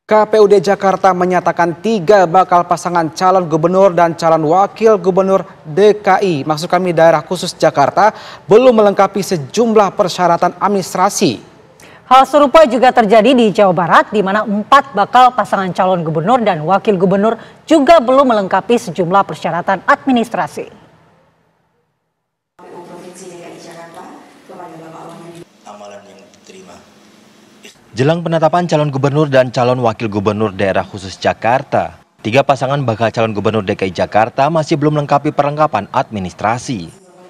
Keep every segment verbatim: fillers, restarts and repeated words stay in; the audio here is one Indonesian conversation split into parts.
K P U D Jakarta menyatakan tiga bakal pasangan calon gubernur dan calon wakil gubernur D K I, maksud kami daerah khusus Jakarta, belum melengkapi sejumlah persyaratan administrasi. Hal serupa juga terjadi di Jawa Barat, di mana empat bakal pasangan calon gubernur dan wakil gubernur juga belum melengkapi sejumlah persyaratan administrasi. Jelang penetapan calon gubernur dan calon wakil gubernur daerah khusus Jakarta, tiga pasangan bakal calon gubernur D K I Jakarta masih belum melengkapi perlengkapan administrasi.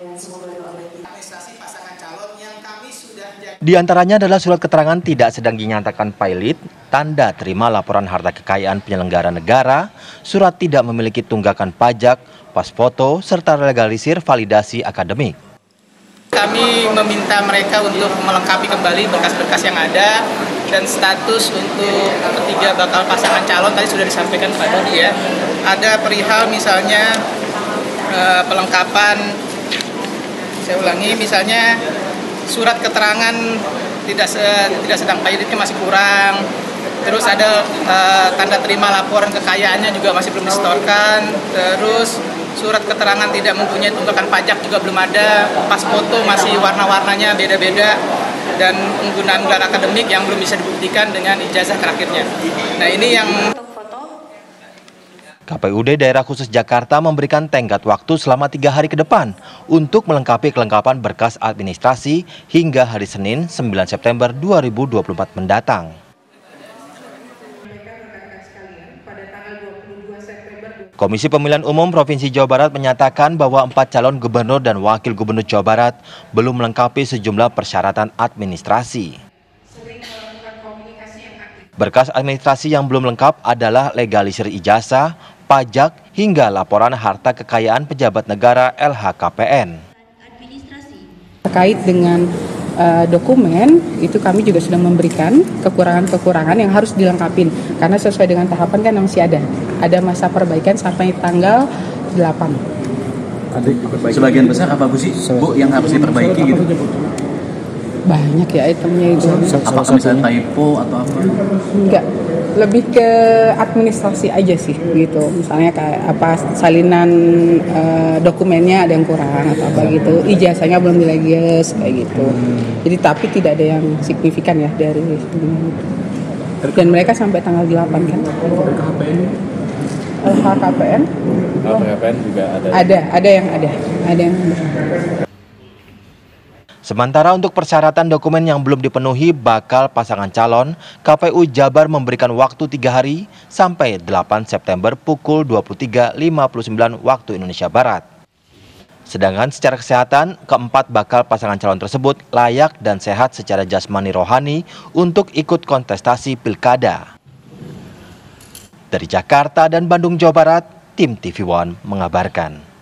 Di antaranya adalah surat keterangan tidak sedang dinyatakan pilot, tanda terima laporan harta kekayaan penyelenggara negara, surat tidak memiliki tunggakan pajak, pas foto, serta legalisir validasi akademik. Kami meminta mereka untuk melengkapi kembali berkas-berkas yang ada dan status untuk ketiga bakal pasangan calon tadi sudah disampaikan pada dia. Ada perihal misalnya eh, pelengkapan, saya ulangi, misalnya surat keterangan tidak se, tidak sedang pilotnya masih kurang. Terus ada eh, tanda terima laporan kekayaannya juga masih belum disetorkan. Terus surat keterangan tidak mempunyai tunggakan pajak juga belum ada, pas foto masih warna-warnanya beda-beda, dan penggunaan gelar akademik yang belum bisa dibuktikan dengan ijazah terakhirnya. Nah ini yang K P U D Daerah Khusus Jakarta memberikan tenggat waktu selama tiga hari ke depan untuk melengkapi kelengkapan berkas administrasi hingga hari Senin sembilan September dua ribu dua puluh empat mendatang. Komisi Pemilihan Umum Provinsi Jawa Barat menyatakan bahwa empat calon gubernur dan wakil gubernur Jawa Barat belum melengkapi sejumlah persyaratan administrasi. Berkas administrasi yang belum lengkap adalah legalisir ijazah, pajak, hingga laporan harta kekayaan pejabat negara L H K P N. Terkait dengan uh, dokumen, itu kami juga sudah memberikan kekurangan-kekurangan yang harus dilengkapi. Karena sesuai dengan tahapan kan masih ada. Ada masa perbaikan sampai tanggal delapan. Sebagian besar apa Bu sih, Bu, yang harus diperbaiki gitu? Banyak ya itemnya itu. Apakah misalnya typo atau apa? Enggak, lebih ke administrasi aja sih gitu. Misalnya kayak apa salinan uh, dokumennya ada yang kurang atau apa gitu. Ijazahnya belum dilegis kayak gitu. Jadi tapi tidak ada yang signifikan ya dari dan mereka sampai tanggal delapan kan. L H K P N? L H K P N juga ada. Ada, ada yang ada. Ada yang ada. Sementara untuk persyaratan dokumen yang belum dipenuhi bakal pasangan calon, K P U Jabar memberikan waktu tiga hari sampai delapan September pukul dua puluh tiga lima puluh sembilan waktu Indonesia Barat. Sedangkan secara kesehatan, keempat bakal pasangan calon tersebut layak dan sehat secara jasmani rohani untuk ikut kontestasi pilkada. Dari Jakarta dan Bandung, Jawa Barat, tim T V One mengabarkan.